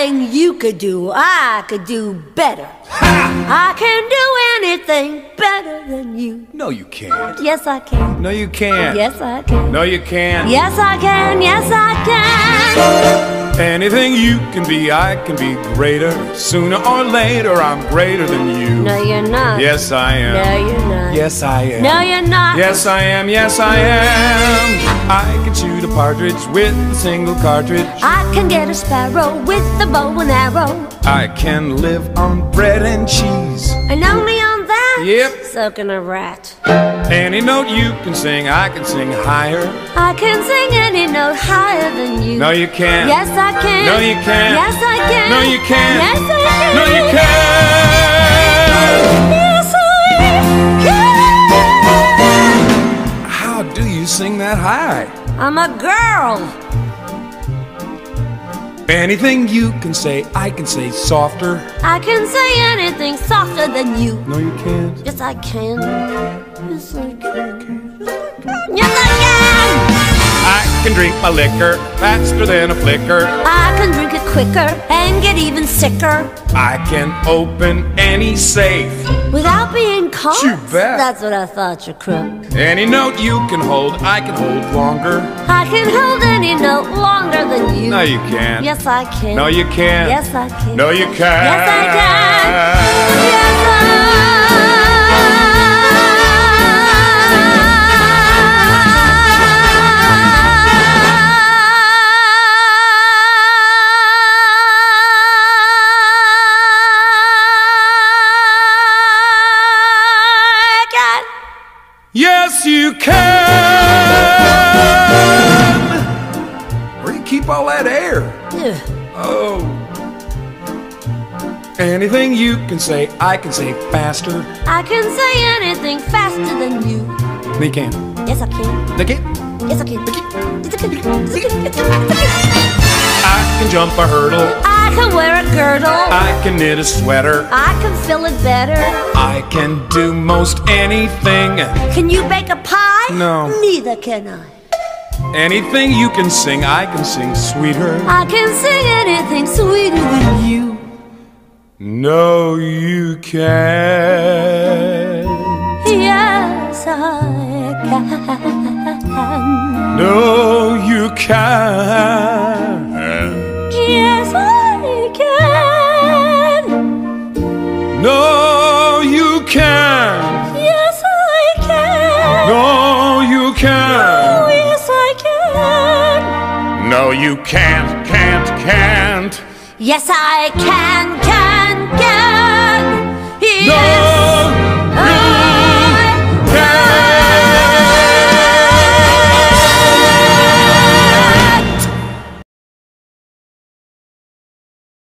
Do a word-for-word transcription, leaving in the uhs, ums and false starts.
Anything you could do, I could do better. Ha! I can do anything better than you. No, you can't. Yes, I can. No, you can't. Yes, I can. No, you can't. Yes, I can. Yes, I can. Anything you can be, I can be greater. Sooner or later, I'm greater than you. No, you're not. Yes, I am. No, you're not. Yes, I am. No, you're not. Yes, I am. Yes, I am. I can shoot a partridge with a single cartridge. I can get a sparrow with a bow and arrow. I can live on bread and cheese. And only on that? Yep. Soaking a rat. Any note you can sing, I can sing higher. I can sing any note higher than you. No, you can't. Yes, I can. No, you can't. Yes, I can. No, you can't. Yes, I can. No, you can't. Yes, I can. How do you sing that high? I'm a girl. Anything you can say, I can say softer. I can say anything softer than you. No, you can't. Yes, I can. Yes, I can. Yes, I can. I can drink my liquor faster than a flicker. I can drink it quicker and get even sicker. I can open any safe Without being caught? You bet. That's what I thought, you crook. Any note you can hold, I can hold longer. I can hold any note longer than you. No, you can't. Yes, I can. No, you can't. Yes, I can. No, you can't. Yes, I can. Yes, I Yes, you can! Where do you keep all that air? Ugh. Oh. Anything you can say, I can say faster. I can say anything faster than you. They can. Yes, I can. They can. Yes, I can. Yes, I can. Yes, I can. I can jump a hurdle. I can wear a girdle. I can knit a sweater. I can fill it better. I can do most anything. Can you bake a pie? No. Neither can I. Anything you can sing, I can sing sweeter. I can sing anything sweeter than you. No, you can't. Yes, I can. No, you can't. Yes, I can. No, you can't. Yes, I can. No, you can't. Oh, yes, I can. No, you can't, can't, can't. Yes, I can, can, can.